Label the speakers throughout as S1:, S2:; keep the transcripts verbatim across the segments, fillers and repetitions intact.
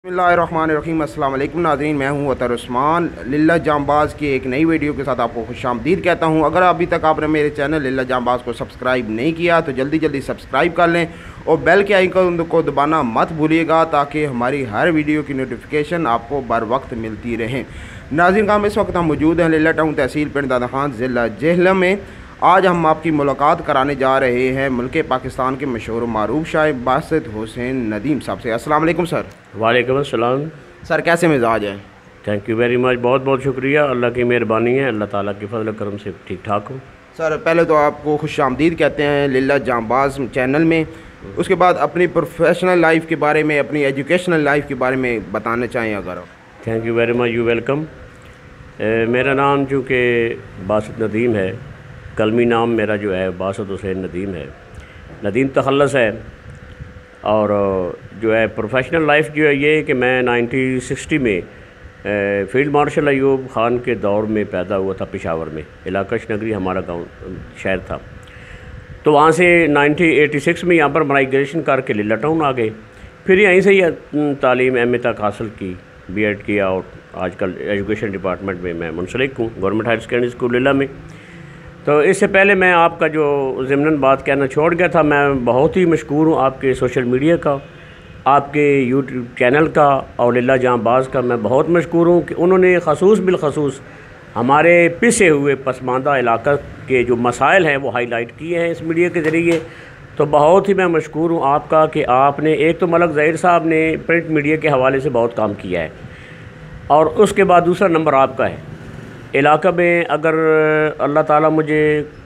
S1: बिस्मिल्लाहिर्रहमानिर्रहीम। अस्सलाम वालेकुम नाज़रीन, मैं हूं अतर उस्मान। लिल्ला जांबाज़ की एक नई वीडियो के साथ आपको खुशामदीद कहता हूं। अगर अभी तक आपने मेरे चैनल लिल्ला जांबाज़ को सब्सक्राइब नहीं किया तो जल्दी जल्दी सब्सक्राइब कर लें और बेल के आइकन को दबाना मत भूलिएगा ताकि हमारी हर वीडियो की नोटिफिकेशन आपको बर वक्त मिलती रहे। नाज़रीन काम इस वक्त हम मौजूद हैं लिल्ला टाउन तहसील पिंड दादा खान ज़िला जेहलम में। आज हम आपकी मुलाकात कराने जा रहे हैं मुल्क पाकिस्तान के मशहूर मारूफ शायर बासित हुसैन नदीम साहब से। अस्सलाम वालेकुम सर।
S2: वालेकुम अस्सलाम।
S1: सर कैसे मिजाज है?
S2: थैंक यू वेरी मच, बहुत बहुत शुक्रिया। अल्लाह की मेहरबानी है, अल्लाह ताला की फजल करम से ठीक ठाक हूँ।
S1: सर पहले तो आपको खुशामदीद कहते हैं लिल्ला जांबाज़ चैनल में। उसके बाद अपनी प्रोफेशनल लाइफ के बारे में, अपनी एजुकेशनल लाइफ के बारे में बताना चाहें अगर आप।
S2: Thank you very much, you welcome. मेरा नाम चूँकि बासित नदीम है, कलमी नाम मेरा जो है बासित हुसैन नदीम है। नदीम तखल्लस है और जो है प्रोफेशनल लाइफ जो है ये कि मैं नाइनटीन सिक्सटी में फील्ड मार्शल अयूब ख़ान के दौर में पैदा हुआ था पेशावर में। इलाकश नगरी हमारा गांव शहर था। तो वहाँ से नाइनटीन एटी सिक्स में यहाँ पर माइग्रेशन करके लिल्ला टाउन आ गए। फिर यहीं से ही तालीम एम ए तक हासिल की, बी एड किया और आजकल एजुकेशन डिपार्टमेंट में मैं मुंसलिक हूँ, government higher secondary school Lilla में। तो इससे पहले मैं आपका जो ज़िमनन बात कहना छोड़ गया था, मैं बहुत ही मशकूर हूँ आपके सोशल मीडिया का, आपके यूट्यूब चैनल का और लिल्ला जांबाज़ का। मैं बहुत मशकूर हूँ कि उन्होंने ख़ुसूस बिलख़ुसूस हमारे पिसे हुए पसमानदा इलाक़ा के जो मसाइल हैं वो हाईलाइट किए हैं इस मीडिया के ज़रिए। तो बहुत ही मैं मशकूर हूँ आपका कि आपने एक तो मलक ज़हीर साहब ने प्रिंट मीडिया के हवाले से बहुत काम किया है और उसके बाद दूसरा नंबर आपका है। इलाक़ा में अगर अल्लाह ताला मुझे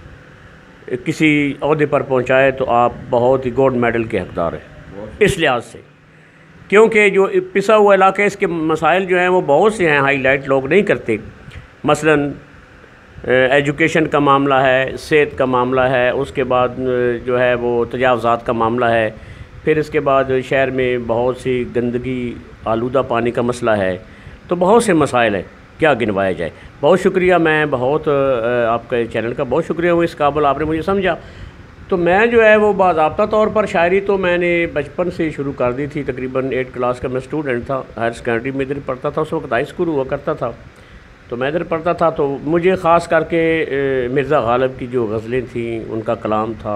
S2: किसी ओहदे पर पहुंचाए तो आप बहुत ही गोल्ड मेडल के हकदार हैं इस लिहाज से, क्योंकि जो पिसा हुआ इलाका है इसके मसाइल जो हैं वो बहुत से हैं, हाईलाइट लोग नहीं करते। मसलन एजुकेशन का मामला है, सेहत का मामला है, उसके बाद जो है वो तजावज़ात का मामला है, फिर इसके बाद शहर में बहुत सी गंदगी आलूदा पानी का मसला है। तो बहुत से मसाइल हैं, क्या गिनवाया जाए। बहुत शुक्रिया, मैं बहुत आपके चैनल का बहुत शुक्रिया हूँ, इस काबिल आपने मुझे समझा। तो मैं जो है वो बाज़ाब्ता तौर पर शायरी तो मैंने बचपन से शुरू कर दी थी। तकरीबन एट क्लास का मैं स्टूडेंट था, हायर सेकेंडरी में इधर पढ़ता था, उस वक्त हाई स्कूल हुआ करता था तो मैं इधर पढ़ता था। तो मुझे ख़ास करके मिर्ज़ा गालिब की जो गज़लें थी, उनका कलाम था,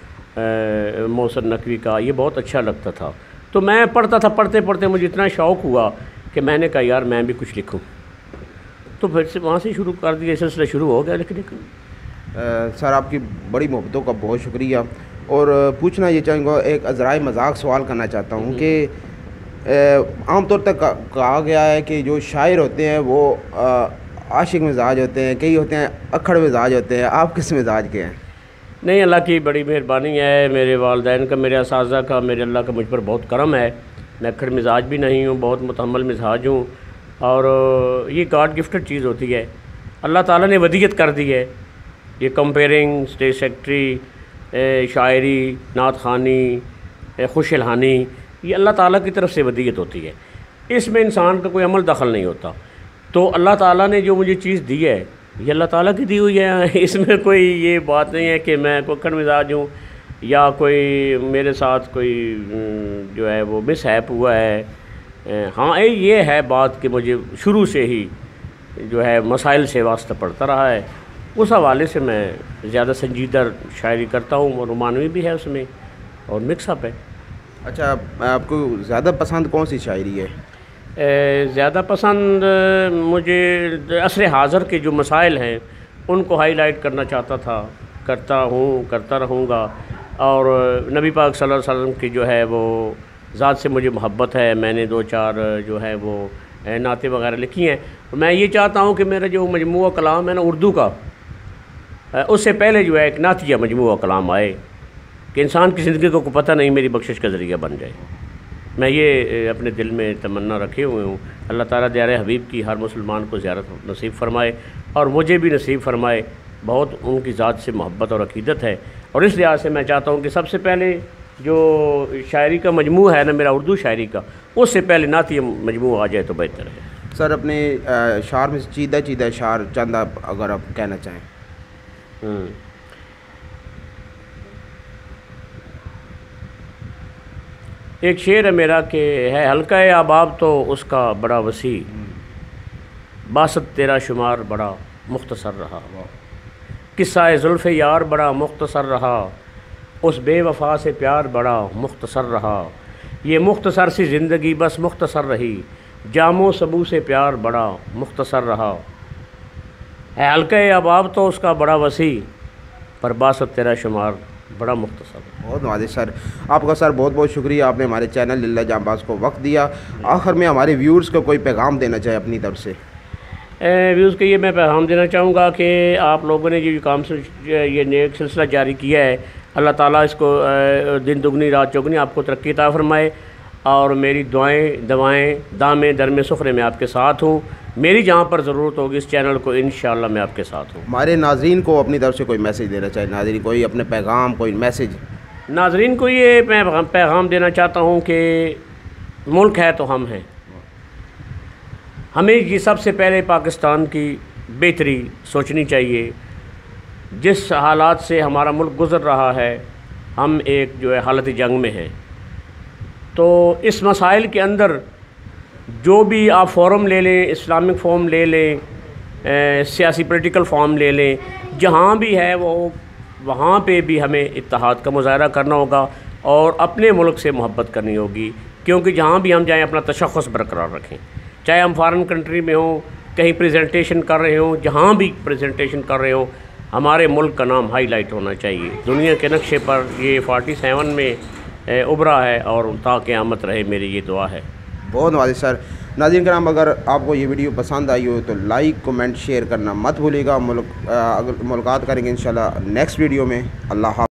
S2: मोहसिन नकवी का, ये बहुत अच्छा लगता था। तो मैं पढ़ता था, पढ़ते पढ़ते मुझे इतना शौक़ हुआ कि मैंने कहा यार मैं भी कुछ लिखूँ। तो फिर से वहाँ से शुरू कर दिया, सिलसिला शुरू हो गया। लेकिन
S1: सर आपकी बड़ी मोहब्बतों का बहुत शुक्रिया। और पूछना ये चाहूँगा, एक अज़राए मजाक सवाल करना चाहता हूँ कि आमतौर तक कहा गया है कि जो शायर होते हैं वो आशिक मिजाज होते हैं, कई होते हैं अखड़ मिजाज होते हैं। आप किस मिजाज के हैं?
S2: नहीं, अल्लाह की बड़ी मेहरबानी है, मेरे वालिदैन का, मेरे असाज़ा का, मेरे अल्लाह का मुझ पर बहुत करम है। मैं अखड़ मिजाज भी नहीं हूँ, बहुत मुतहम्मल मिजाज हूँ और ये गॉड गिफ्टेड चीज़ होती है, अल्लाह ताला ने वदीयत कर दी है। ये कंपेयरिंग, स्टेज सेक्रेटरी, शायरी, नात खानी, खुश इल्हानी, ये अल्लाह ताला की तरफ से वदीयत होती है। इसमें इंसान का कोई अमल दखल नहीं होता। तो अल्लाह ताला ने जो मुझे चीज़ दी है ये अल्लाह ताला की दी हुई है। इसमें कोई ये बात नहीं है कि मैं कोई अखड़ मिजाज हूँ या कोई मेरे साथ कोई जो है वो मिसहैप हुआ है। हाँ ये है बात कि मुझे शुरू से ही जो है मसाइल से वास्ता पड़ता रहा है, उस हवाले से मैं ज़्यादा संजीदा शायरी करता हूँ और रोमानवी भी है उसमें और मिक्सअप है।
S1: अच्छा, आपको ज़्यादा पसंद कौन सी शायरी है?
S2: ज़्यादा पसंद मुझे असर हाज़र के जो मसाइल हैं उनको हाईलाइट करना चाहता था, करता हूँ, करता रहूँगा। और नबी पाक सल्लल्लाहु अलैहि वसल्लम की जो है वो ज़ात से मुझे मोहब्बत है। मैंने दो चार जो है वो नाते वगैरह लिखी हैं। मैं ये चाहता हूँ कि मेरा जो मजमूआ कलाम है ना उर्दू का, उससे पहले जो है एक नातिया मजमूआ कलाम आए कि इंसान की ज़िंदगी को पता नहीं मेरी बख्शिश का ज़रिया बन जाए। मैं ये अपने दिल में तमन्ना रखे हुए हूँ। अल्लाह ताला दयारे हबीब की हर मुसलमान को ज़ियारत नसीब फ़रमाए और मुझे भी नसीब फ़रमाए। बहुत उनकी ज़ात से मोहब्बत और अक़ीदत है और इस लिहाज से मैं चाहता हूँ कि सबसे पहले जो शायरी का मजमू है ना मेरा उर्दू शायरी का, उससे पहले नाती मजमू आ जाए तो बेहतर है।
S1: सर अपने शार में चीदा चीदा शार चंद आप अगर आप कहना चाहें।
S2: एक शेर है मेरा कि है हल्का आबाब तो उसका बड़ा वसी, बासत तेरा शुमार बड़ा मुख्तसर रहा, किस्सा जुल्फ़ यार बड़ा मुख्तसर रहा, उस बेवफा से प्यार बड़ा मुख्तसर रहा, ये मुख्तसर सी ज़िंदगी बस मुख्तसर रही, जामो सबू से प्यार बड़ा मुख्तसर रहा, है हल्का अबाब तो उसका बड़ा वसी, पर बासत तेरा शुमार बड़ा मुख्तसर।
S1: बहुत वाजिब सर, आपका सर बहुत बहुत शुक्रिया, आपने हमारे चैनल लिल्ला जांबाज को वक्त दिया। आखिर में हमारे व्यूअर्स को कोई पैगाम देना चाहे अपनी तरफ से?
S2: व्यूज़ के ये मैं पैगाम देना चाहूँगा कि आप लोगों ने जो काम से ये नेक सिलसिला जारी किया है, अल्लाह ताला इसको दिन दुगनी रात चौगनी आपको तरक्की अता फरमाए। और मेरी दुआएं दवाएं दामे दरमे सुखरे में आपके साथ हूँ। मेरी जहाँ पर ज़रूरत होगी इस चैनल को इंशाअल्लाह मैं आपके साथ हूँ।
S1: हमारे नाजरीन को अपनी तरफ से कोई मैसेज देना चाहिए, नाजरीन कोई अपने पैगाम कोई मैसेज?
S2: नाजरीन को ये मैं पैगाम देना चाहता हूँ कि मुल्क है तो हम हैं, हमें ये सबसे पहले पाकिस्तान की बेहतरी सोचनी चाहिए। जिस हालात से हमारा मुल्क गुज़र रहा है, हम एक जो है हालत जंग में हैं, तो इस मसाइल के अंदर जो भी आप फ़ोरम ले लें, इस्लामिक फ़ोरम ले लें, सियासी पॉलिटिकल फॉर्म ले लें, जहाँ भी है वो वहाँ पे भी हमें इत्तेहाद का मुज़ाहरा करना होगा और अपने मुल्क से मोहब्बत करनी होगी। क्योंकि जहाँ भी हम जाएँ अपना तशख़्ख़ुस बरकरार रखें, चाहे हम फ़ॉरेन कंट्री में हों, कहीं प्रेजेंटेशन कर रहे हों, जहाँ भी प्रेजेंटेशन कर रहे हों, हमारे मुल्क का नाम हाईलाइट होना चाहिए। दुनिया के नक्शे पर ये फोर्टी सेवन में उभरा है और ता क़यामत रहे, मेरी ये दुआ है।
S1: बहुत वाजिब सर। नाज़रीन कराम, अगर आपको ये वीडियो पसंद आई हो तो लाइक कमेंट शेयर करना मत भूलिएगा। मुल्क अगर मुलाकात करेंगे इंशाल्लाह नेक्स्ट वीडियो में। अल्लाह।